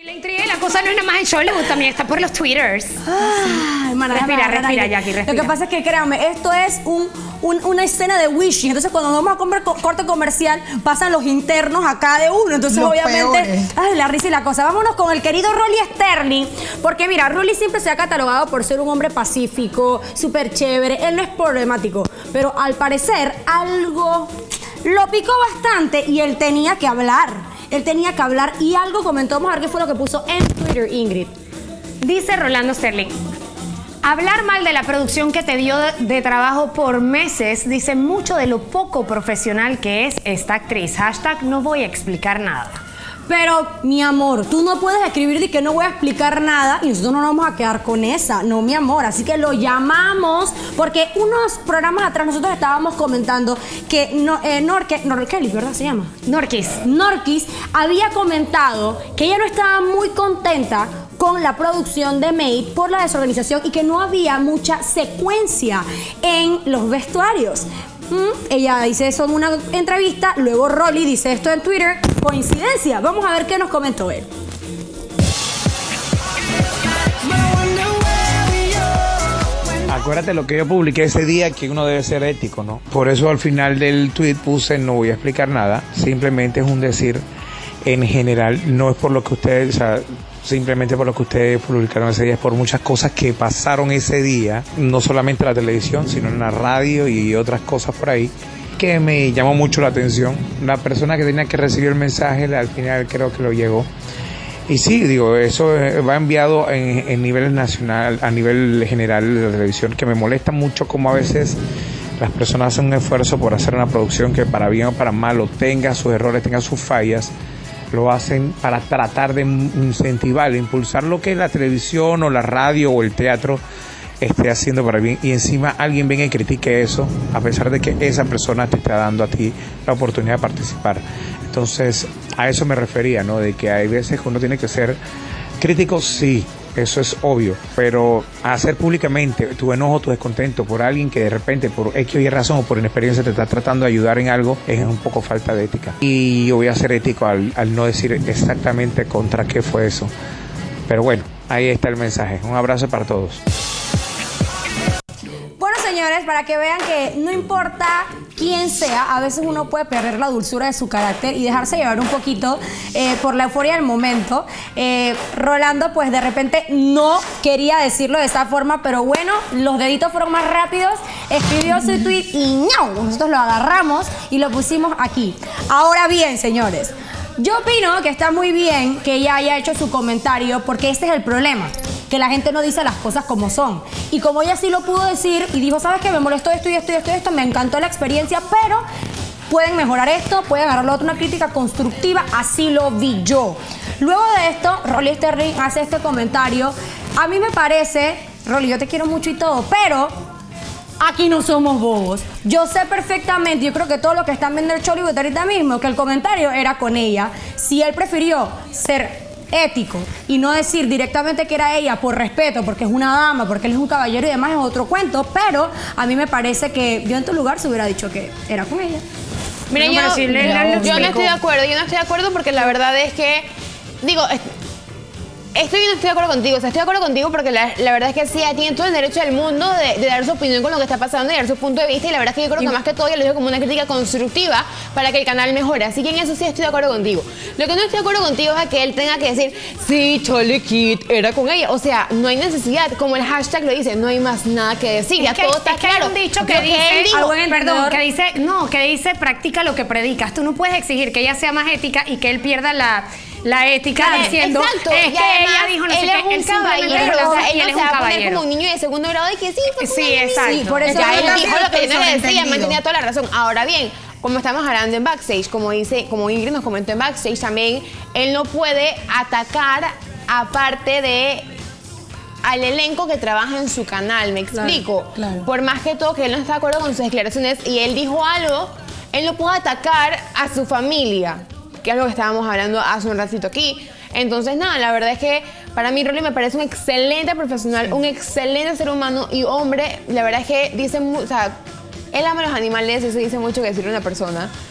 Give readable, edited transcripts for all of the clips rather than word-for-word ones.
La intriga y la cosa no es nada más en Hollywood, también está por los Twitters. Hermana, respira, Jackie, respira. Lo que pasa es que, créanme, esto es una escena de wishing. Entonces, cuando nos vamos a comer corte comercial, pasan los internos acá de uno. Entonces, Los obviamente, peores. ay, la risa y la cosa. Vámonos con el querido Rolly Sterling. Porque, mira, Rolly siempre se ha catalogado por ser un hombre pacífico, súper chévere. Él no es problemático. Pero, al parecer, algo lo picó bastante y él tenía que hablar. Él tenía que hablar y algo comentó. Vamos a ver qué fue lo que puso en Twitter, Ingrid. Dice Rolando Sterling: hablar mal de la producción que te dio de trabajo por meses dice mucho de lo poco profesional que es esta actriz. Hashtag no voy a explicar nada. Pero, mi amor, tú no puedes escribir de que no voy a explicar nada y nosotros no nos vamos a quedar con esa. No, mi amor. Así que lo llamamos porque unos programas atrás nosotros estábamos comentando que Norqueli, ¿verdad se llama? Norquis había comentado que ella no estaba muy contenta con la producción de Made por la desorganización y que no había mucha secuencia en los vestuarios. Ella dice eso en una entrevista, luego Rolly dice esto en Twitter. Coincidencia. Vamos a ver qué nos comentó él. Acuérdate lo que yo publiqué ese día, que uno debe ser ético, ¿no? Por eso al final del tweet puse no voy a explicar nada, simplemente es un decir en general, no es por lo que ustedes, o sea, simplemente por lo que ustedes publicaron ese día, es por muchas cosas que pasaron ese día, no solamente en la televisión, sino en la radio y otras cosas por ahí, que me llamó mucho la atención. La persona que tenía que recibir el mensaje, al final creo que lo llegó. Y sí, digo, eso va enviado en nivel nacional, a nivel general de la televisión, que me molesta mucho como a veces las personas hacen un esfuerzo por hacer una producción que para bien o para mal, o tenga sus errores, tenga sus fallas, lo hacen para tratar de incentivar, impulsar lo que la televisión o la radio o el teatro esté haciendo para bien, y encima alguien venga y critique eso, a pesar de que esa persona te está dando a ti la oportunidad de participar. Entonces, a eso me refería, ¿no? De que hay veces que uno tiene que ser crítico, sí, eso es obvio, pero hacer públicamente tu enojo, tu descontento por alguien que de repente por X o Y razón o por inexperiencia te está tratando de ayudar en algo, es un poco falta de ética. Y yo voy a ser ético al no decir exactamente contra qué fue eso. Pero bueno, ahí está el mensaje. Un abrazo para todos. Bueno, señores, para que vean que no importa quién sea, a veces uno puede perder la dulzura de su carácter y dejarse llevar un poquito por la euforia del momento. Rolando, pues de repente no quería decirlo de esa forma, pero bueno, los deditos fueron más rápidos, escribió su tweet y ¡ñau! Nosotros lo agarramos y lo pusimos aquí. Ahora bien, señores, yo opino que está muy bien que ella haya hecho su comentario porque este es el problema, que la gente no dice las cosas como son. Y como ella sí lo pudo decir y dijo, ¿sabes qué? Me molestó esto y esto y esto y esto, me encantó la experiencia, pero pueden mejorar esto, pueden agarrarlo a una crítica constructiva, así lo vi yo. Luego de esto, Rolly Sterling hace este comentario. A mí me parece, Rolly, yo te quiero mucho y todo, pero aquí no somos bobos. Yo sé perfectamente, yo creo que todos los que están viendo el Chollywood ahorita mismo, que el comentario era con ella. Si él prefirió ser ético y no decir directamente que era ella por respeto, porque es una dama, porque él es un caballero y demás, es otro cuento, pero a mí me parece que yo en tu lugar se hubiera dicho que era con ella. Mira, yo no estoy de acuerdo porque la verdad es que, digo, estoy de acuerdo contigo, o sea, estoy de acuerdo contigo porque la verdad es que sí, tiene todo el derecho del mundo de dar su opinión con lo que está pasando y dar su punto de vista, y la verdad es que yo creo que más que todo yo lo digo como una crítica constructiva para que el canal mejore, así que en eso sí estoy de acuerdo contigo. Lo que no estoy de acuerdo contigo es que él tenga que decir, sí, Charlie Kid era con ella, o sea, no hay necesidad, como el hashtag lo dice, no hay más nada que decir, ya todo está claro. Hay un dicho que dice, que dice practica lo que predicas. Tú no puedes exigir que ella sea más ética y que él pierda la ética diciendo, exacto, es que ella dijo no sé qué, él caballero, o sea, ella no se va a poner como un niño de segundo grado y que sí, fue sí, exacto. Sí, por eso ya él dijo lo que yo no le decía, mantenía toda la razón. Ahora bien, como estamos hablando en backstage, como Ingrid nos comentó en backstage, también él no puede atacar aparte de al elenco que trabaja en su canal, me explico. Claro. Por más que todo que él no está de acuerdo con sus declaraciones y él dijo algo, él no puede atacar a su familia, que es lo que estábamos hablando hace un ratito aquí. Entonces, nada, la verdad es que para mí Rolly me parece un excelente profesional, un excelente ser humano y hombre. La verdad es que dice, o sea, él ama a los animales, eso dice mucho que decirle a una persona.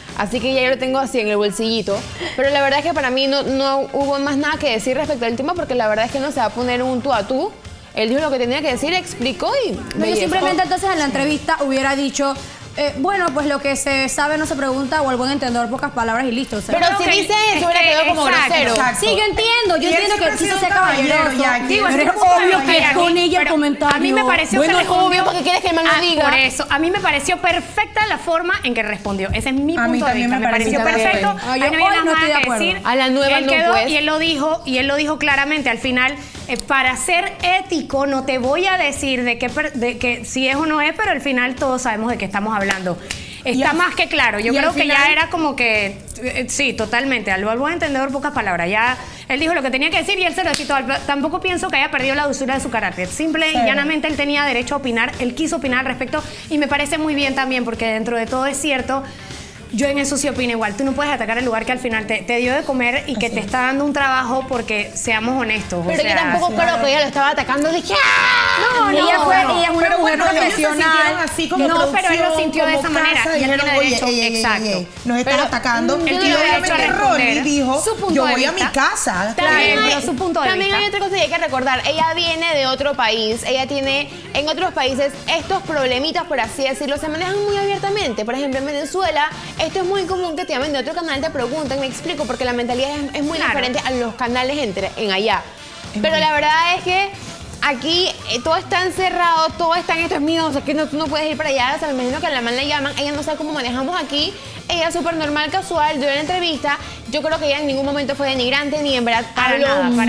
Así que ya yo lo tengo así en el bolsillito. Pero la verdad es que para mí no hubo más nada que decir respecto al tema, porque la verdad es que no se va a poner un tú a tú. Él dijo lo que tenía que decir, explicó y... No, yo simplemente entonces en la entrevista hubiera dicho... bueno, pues lo que se sabe no se pregunta, o al buen entendedor, pocas palabras y listo. O sea, pero si dice eso, hubiera quedado como grosero. Sí, yo entiendo que quiso ser caballero. Digo, pero es obvio que es con ella el comentario. A mí me pareció que obvio, porque quieres que el man lo diga. Por eso, a mí me pareció perfecta la forma en que respondió. Ese es mi punto de vista. Me pareció perfecto. Yo no estoy de acuerdo. A la nueva no puedes. Y él lo dijo claramente. Al final, para ser ético, no te voy a decir de que si es o no es, pero al final todos sabemos de qué estamos hablando. Está más que claro. Yo creo que ya era como que... sí, totalmente. Al buen entendedor, pocas palabras. Ya él dijo lo que tenía que decir y él se lo decía. Tampoco pienso que haya perdido la dulzura de su carácter. Simple y llanamente él tenía derecho a opinar. Él quiso opinar al respecto y me parece muy bien también, porque dentro de todo es cierto... Yo en eso sí opino igual. Tú no puedes atacar el lugar que al final te dio de comer y que te está dando un trabajo, porque seamos honestos. Pero yo tampoco creo que ella lo estaba atacando. Dije, no, ella es una mujer profesional. Así como no, pero él lo sintió de esa manera. Y él tiene derecho. Exacto. Nos estás atacando. Él tiene derecho a responder. Dijo, yo voy a mi casa. Claro, su punto de vista. También hay otra cosa que hay que recordar. Ella viene de otro país. Ella tiene en otros países estos problemitas, por así decirlo, se manejan muy abiertamente. Por ejemplo, en Venezuela, esto es muy común que te llamen de otro canal, te pregunten, me explico, porque la mentalidad es muy diferente a los canales en allá. Pero la verdad es que aquí todo está encerrado, todo está en esto es mío, o sea que no puedes ir para allá. O sea, me imagino que a la man le llaman, ella no sabe cómo manejamos aquí. Ella es súper normal, casual, dio la entrevista. Yo creo que ella en ningún momento fue denigrante, ni en verdad habló mal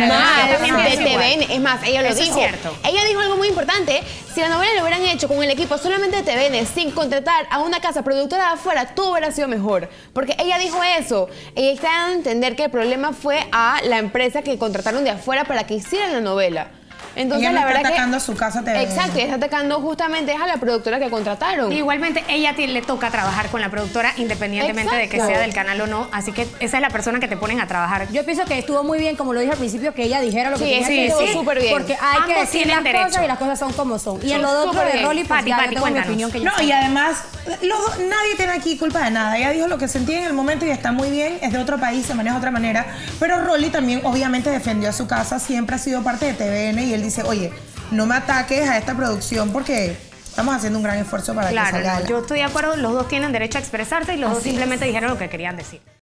de TVN. Es más, ella lo dijo. Es cierto. Ella dijo algo muy importante. Si la novela lo hubieran hecho con el equipo solamente de TVN, sin contratar a una casa productora de afuera, todo hubiera sido mejor. Porque ella dijo eso. Ella está dando a entender que el problema fue a la empresa que contrataron de afuera para que hicieran la novela. Entonces, ella no la verdad está atacando que, a su casa TVN. Exacto, ella está atacando justamente a la productora que contrataron. Igualmente, ella le toca trabajar con la productora independientemente de que sea del canal o no. Así que esa es la persona que te ponen a trabajar. Yo pienso que estuvo muy bien, como lo dije al principio, que ella dijera lo que tenía que decir. Sí, súper bien. Porque hay Ambos que decir las tienen cosas y las cosas son como son. Y en lo otro de Rolly, pues ya tengo mi opinión que yo y además, nadie tiene aquí culpa de nada. Ella dijo lo que sentía en el momento y está muy bien. Es de otro país, se maneja de otra manera. Pero Rolly también, obviamente, defendió a su casa. Siempre ha sido parte de TVN y él dice, oye, no me ataques a esta producción porque estamos haciendo un gran esfuerzo para que salga. Yo estoy de acuerdo, los dos tienen derecho a expresarse y los dos simplemente dijeron lo que querían decir.